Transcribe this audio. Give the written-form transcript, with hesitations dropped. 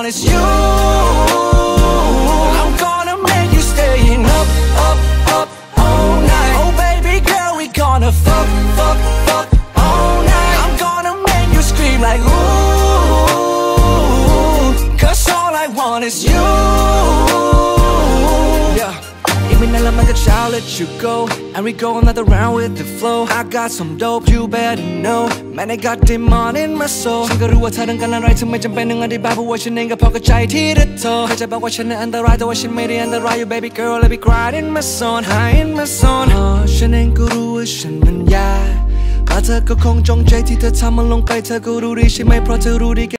want is you. I'm gonna make you staying up, up, up all night. Oh baby girl, we gonna fuck, fuck, fuck all night. I'm gonna make you scream like ooh, 'cause all I want is you. Yeah. Even though I'm like a child, let you go, and we go another round with the flow. I got some dope, you better know. Man, I got demon in my soul. ฉันก็รู้ว่าเธอต้องการอะไรถึงไม่จำเป็นต้องอธิบายเพราะว่าฉันเองก็พอเข้าใจที่เธอโทรเธอจะบอกว่าฉันนั้นอันตรายแต่ว่าฉันไม่ได้อันตรายอยู่ baby girl let me cry in my zone high in my zone ฉันเองก็รู้ว่าฉันมันยากแต่เธอก็คงจงใจที่เธอทำมันลงไปเธอก็รู้ดีใช่ไหมเพราะเธอรู้ดี